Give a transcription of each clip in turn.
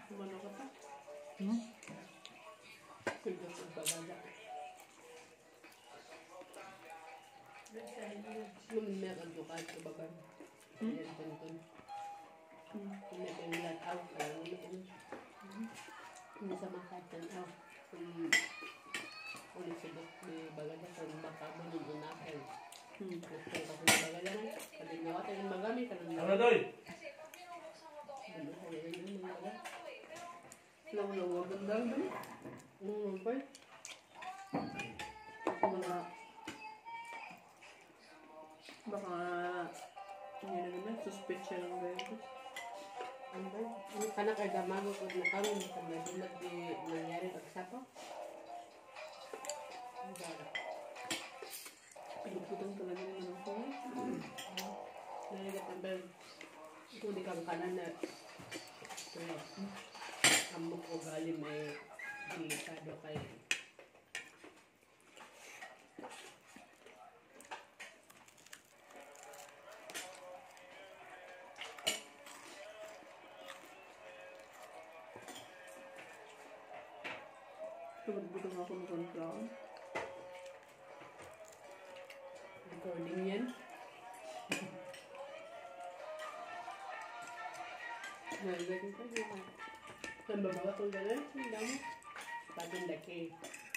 Ano ka pa? Kulit ang paganda. Yung meron dukat sa baban. Yan tonton. Hindi ko yung lataw. Kaya naman hindi sa makatanaw. Ulit sa dok. May baganda sa baka mo nung unakin. Nagpunta ko ng baganda na. Kalinawa tayo yung magami. Ano doy? Lawa-lawa ganda doon. Pa? Baka hindi na naman. Suspect siya ng gaya. Ano ba? Yung kanak ay damago ko na kami. Kung nadulat di nangyari pagsapa. Ang gara. Pinuputang talaga naman ako. Narigat ang bel. Kung di kang kanan na amok o galim ay delikado kay Pinuputang ako ng sunflower. recording yan. Narigat ko pa. Ang babawa kong gano'n, ang dami. Pagong daki.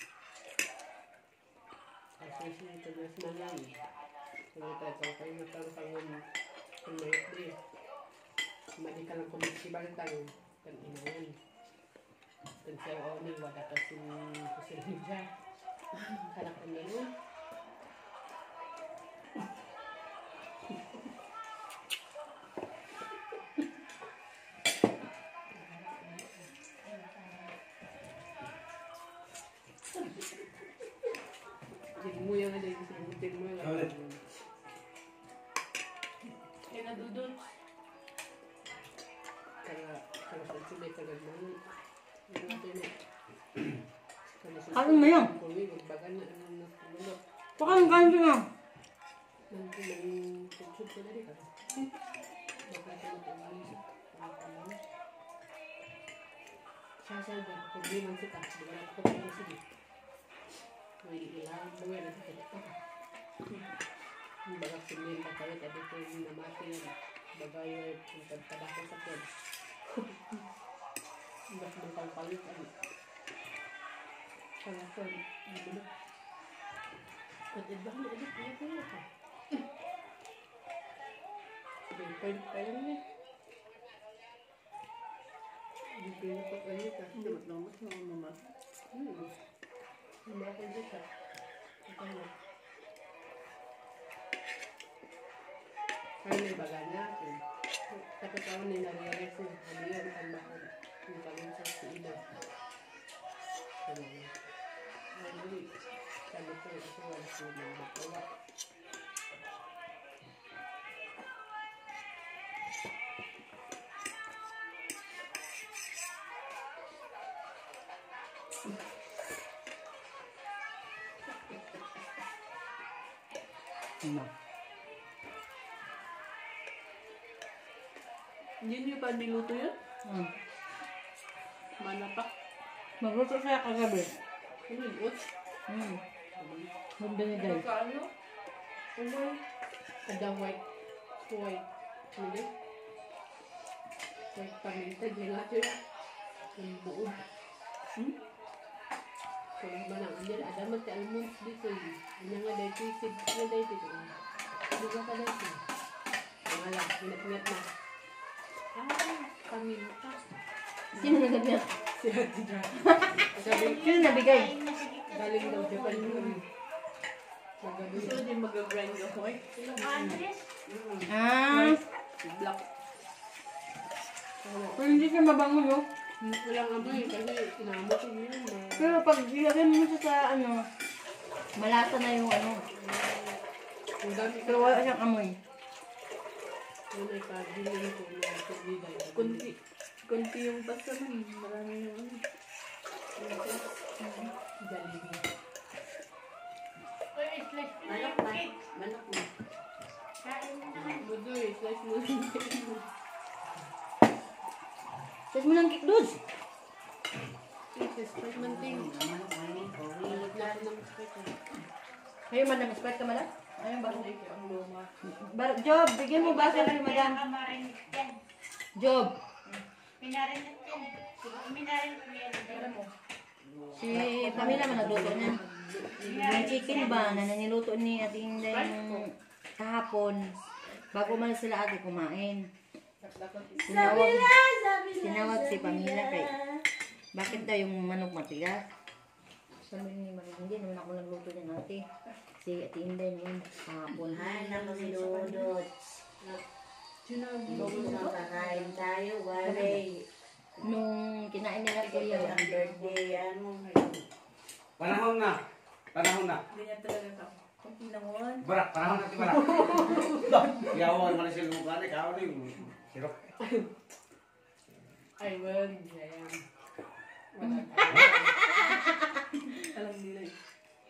Kasi siya ito na sinalan. Kung ito kayo matangkangon kung mayot di. Madi ka lang kumisibantang kan inangan. Kan siya o ni wada ka si Media. Kanak ang gano'n. Mo yang ada di sini, mo yang ada. Kaya dudut. Kaya sa sumay sa ganun. Ano mo yan? Bagan na ang nulot. Baka ang ganito nga. Nang tutsud ko na rin ka. Baka ito na ito. Sasal ba? Problema kita. Bagalan ko pa na sige. May ilang buwan na sa kita. Baga sumil na kayo, tabi ko yung namati yan. Bagay yung pagtabako sa kod. Ba't mong kalpalit ano? Kalakon, ano na? At iba mo, edit, ano ko yun ka? Sige, point pa yan eh. Hindi ko yun pa kayo ka. Damat-damat na ako naman. Hindi ako dito. Ito na. Kaya may baga natin. Tapos ako ninarealize na ano yun, ang bakit yung pagin sa ina. Ano yun. Ay, sabi ko, ito wala ko na magawa. Hindi niyo pa niluto yun? Mana pa? Magluto siya kagabi. Ano yun, Uts? Magbinigay. Ano? Ano? Ada white. White. Hindi? White paminta. Di nga ito yun. Ang buod. Kung naman ang andyan, ada man ti almonds dito yun. Ano nga dahil sisig na dahil dito. Ano ka ka dahil dito? Ang alam, inat-inat na. Paminta. Sino nagabiyat? Si Ate Dra. Sabi, Sino nabigay? galing daw Japan yun. Magabi. Gusto din mag-grind ako eh. Black. Pero hindi siya mabango no? Walang amoy kasi inamot ko yun. Pero pag ilagay mo siya sa ano, malasa na yung ano. Ang dami Pero wala siyang amoy. yun ay pagbilin ko ng tubigan. Kunti yung basta man. Marami yung ano. Jollibee. Manok na. Manok na. Budoy, slice mo. Tapos mo ng kikdos. Sprite man ting. Nalag na ako ng Sprite. Ayun, madam. Sprite ka, madam? Ayun ba? Thank you, ang luma. Job, bigyan mo baso kay madam. Job. Si Pamela man nagluto niya. Yung chicken ba na niluto ni Ate Inday yung kahapon. Bago man sila ate kumain. Tinawag si Pamela kay bakit daw yung manok matigas? Sabi ni Marie, hindi naman ako nagluto niya ate. Si Ate Inday yun kahapon. Ay, naku si Dodot. Kakain tayo, wale. Nung kinain nila kuya, Ang birthday, ano. Panahon na. Panahon na. Ganyan talaga ka. Kung pinangon. Barak, panahon na barak. Yawan man sila mukha ni kao ni. Sirok. Ay, well, ayan. Alam nila eh.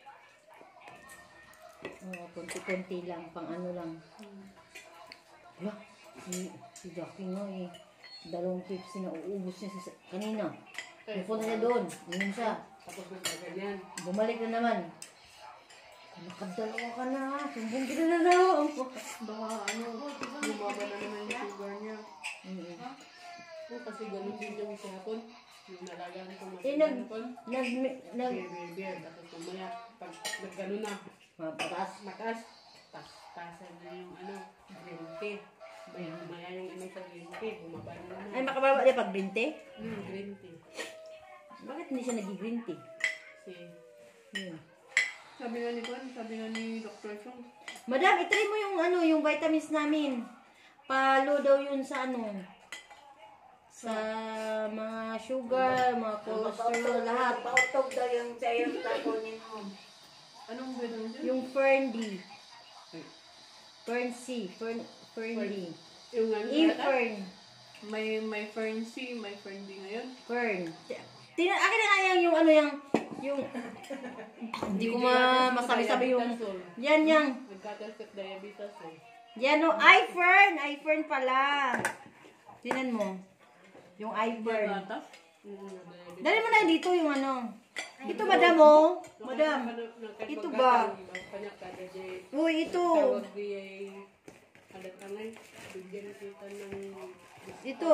oh, konti-konti lang, pang ano lang. Wala, si Jackie nga eh. 2 Pepsi na uubos niya kanina. Pupunta niya doon, inom siya. Tapos na ganyan. Bumalik na naman. Nakadalawa ka na, sumbong kita na daw. Baka ano, bumaba na naman yung sugar niya. Oo, kasi ganun din yung kahapon. Yung nalagaan ko Eh, kahapon. nag, Beer. Tapos mamaya, pag nag-gano'n na, mataas. mataas, tasan na yung ano, green tea. Mamaya yung inom sa green tea, bumaba na naman. Ay, makababa din pag green tea. Green tea. Bakit hindi siya nag-green tea? Si, Yun. Sabi nga ni Juan, sabi nga ni Dr. Chong, Madam, itry mo yung ano, yung vitamins namin. Palo daw yun sa ano, sa mga sugar, mga cholesterol, lahat. Pautog daw yung sa'yo tapunin mo. anong gano'n dyan? Yung Fern D. Fern C. Fern D. yung ano, E-Fern. May Fern C, may Fern D ngayon. Fern. Akin na nga yung ano yung hindi ko masabi-sabi yung yan yang. Nagkakasip diabetes eh. Yan o, iFern pala. Tinan mo. Yung iFern. Bata? Diabetes. Dali mo na dito yung ano. Ito madam o. Madam. Ito ba? Uy, ito. Tawag di ay alat angay. Bigyan kita ng Ito.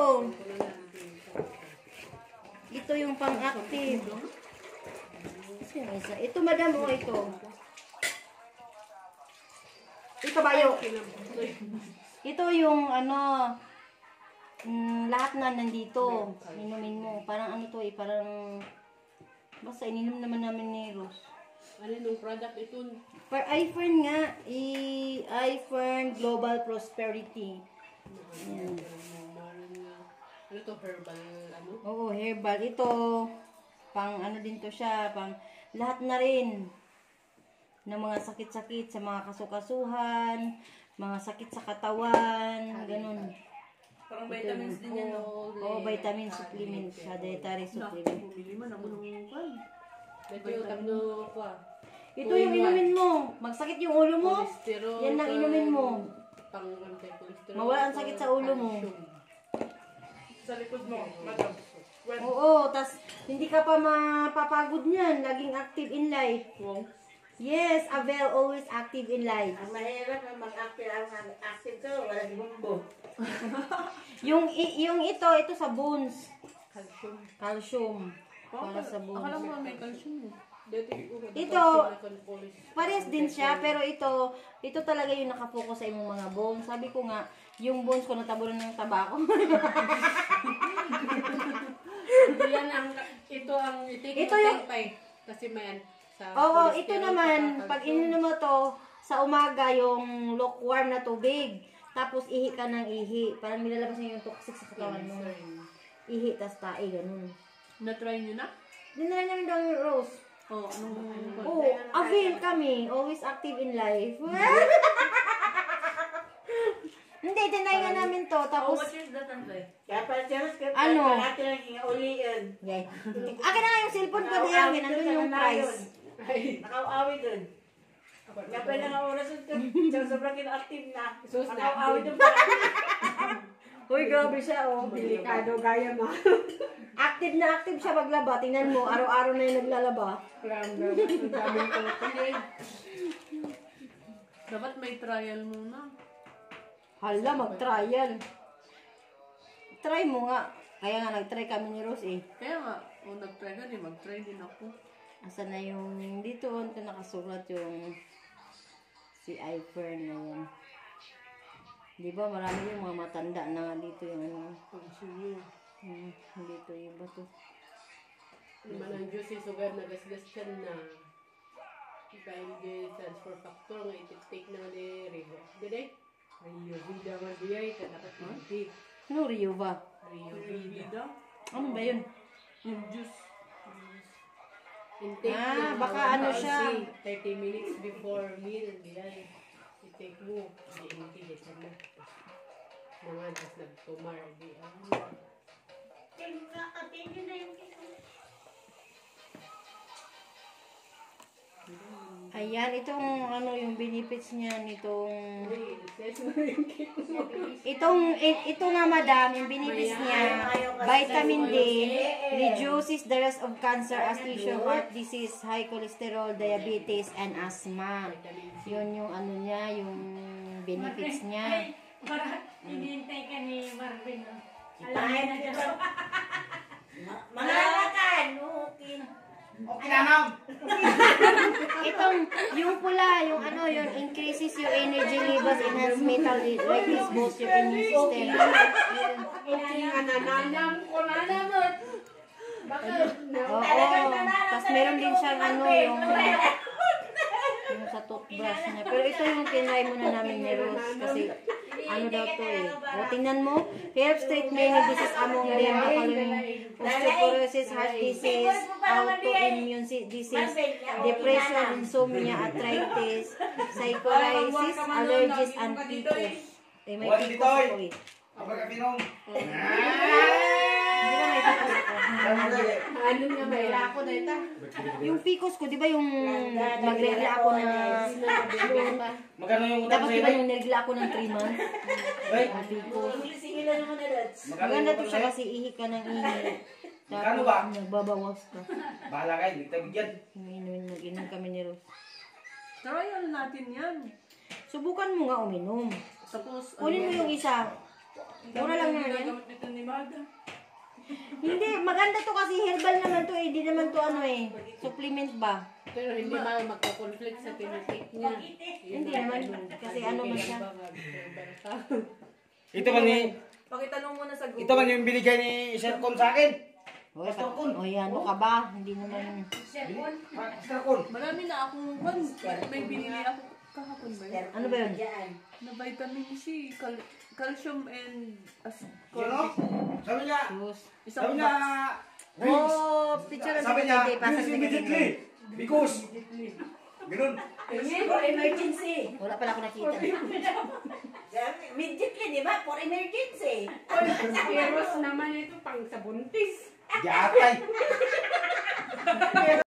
Ito yung pang-active. Sino isa? Ito madam o ito. Ito bayo. Ito yung ano, lahat na nandito. Inumin mo. Parang ano to eh, parang basta ininom naman namin ni Rose. Ano nung product ito? iFern nga, iFern Global Prosperity. Ayan. Ano to, herbal ano? Oo, herbal. Ito, pang ano din to siya, pang lahat na rin ng mga sakit-sakit sa mga kasukasuhan, mga sakit sa katawan, ganun. Parang vitamins din yan. Oo, vitamin supplement siya, dietary supplement. Bumili man ako ng Juan. Ito yung tagno ko ah. Ito yung inumin mo. Magsakit yung ulo mo, Cholesterol. yan lang inumin mo. Pang anti-cholesterol. Mawala ang sakit sa ulo mo. Sa likod mo, madam. Oo, tas hindi ka pa mapapagod niyan. Laging active in life. Wow. Yes, Avel, always active in life. Ang mahirap na mag-active ang active ka, walang bumbo. Yung ito sa bones. Calcium. Calcium. Para sa Akala bones. mo may calcium mo. Ito, parehas din siya, pero ito talaga yung nakapokus sa imong mga bones. Sabi ko nga, yung bones ko natabunan ng tabako. Ito ang Ito yung- kasi may sa Oo, cholesterol, ito naman, sa pag calcium. ininom mo to, sa umaga yung lukewarm na tubig. Tapos ihi ka ng ihi. Parang nilalabas niya yung toxic sa katawan mo. Ihi, tas tae, ganun. Na-try nyo na? Dinala namin daw yung Rose. Oo, anong... Oo, avail kami. Always active in life. Hindi, tinay nga namin to. Tapos, Kaya pala siya, Ano? natin lang uliin. okay. Akin na nga yung cellphone ko diyan. Nandun yung price. Nakauawi dun. Kaya pala nga oras ito. Sobrang kina-active na. Sus, Nakauawi dun pala. Uy, grabe siya, oh. Delikado gaya ma. Active na active siya maglaba. Tingnan mo, araw-araw na yung naglalaba. Grabe. Ang daming protein. Dapat may trial muna. Hala, mag-trial. Try mo nga. Kaya nga, nag-try kami ni Rose eh. Kaya nga, kung nag-try ka din, mag-try din ako. Asa na yung, dito, ito nakasulat yung si Ifern na yan. Di ba, marami yung mga matanda na nga dito yung ano. Pagsunyo. Dito yung iba to. Naman ang Diyos yung sugar na gasgas ka na. Dahil di transfer factor nga itik-take na ni Rigo. Dede? Rio Vida nga diya. Dapat hindi. Ano, Rio ba? Rio Hindi Vida. daw. Ano ba yun? Yung juice. Intake Ah, na baka ano siya. 30 minutes before meal. Diyan. I-take mo. Hindi, hindi. Sana. Mga just nagtumar. Di, Ayan, itong ano yung benefits niya nitong ito nga madam, yung benefits niya, vitamin D, reduces the risk of cancer as tissue, heart disease, high cholesterol, diabetes, and asthma. Yun yung ano niya, yung benefits niya. Hinihintay ka ni Marvin. Ipahin na dyan. Malalakan. Okay. Okay na, ma'am. Itong, yung pula, yung ano, yung increases your energy levels, enhance mental readiness, boost your immune system. okay nga nananam ko na naman. Bakit? Oo. Tapos meron din siyang ano, yung sa toothbrush niya. Pero ito yung tinry muna namin ni Rose kasi ano daw to eh. O, tingnan mo. Helps treat many diseases among them the following: osteoporosis, heart disease, autoimmune disease, depression, insomnia, arthritis, psychosis, allergies, and PCOS. Eh, may PCOS ako eh. Apa ka pinong? Hindi ba may PCOS ako? Ano nga may lako na ito? Yung PCOS ko, di ba yung magregla ako na Magkano yung utang dapat sa'yo? di ba yung nirigla ako ng 3 months? Bay, PCOS. Sige lang naman na Lods. Maganda to siya kasi ihi ka ng ihi. Magkano Tapos ba? nagbabawas ka. bahala kayo, hindi tayo bigyan. Mag-inom kami ni Rose. Trial natin yan. Subukan mo nga uminom. Tapos, Kunin mo yung isa. Mura lang naman yan. ginagamit nito ni Mada. Hindi, maganda to kasi herbal naman to eh. Hindi naman to ano eh. Supplement ba? Pero hindi magka-conflict sa tinitake niya. Hindi naman. Kasi ano man siya. Ito man ni, Pakitanong mo na sa Google. ito man yung binigay ni Sir Con sa akin. Oy, ano ka ba? Hindi naman. Sir Con. Marami na akong may binili ako kahapon ba yun? Ano ba yun? Na vitamin C, calcium and You know? Sabi niya, Sus. sabi niya, Oh, picture na sabi niya, Pasang use immediately. Because, ganun. For emergency. Wala pala ako nakita. Immediately, di ba? For emergency. Pero naman ito pang sa buntis. Yatay.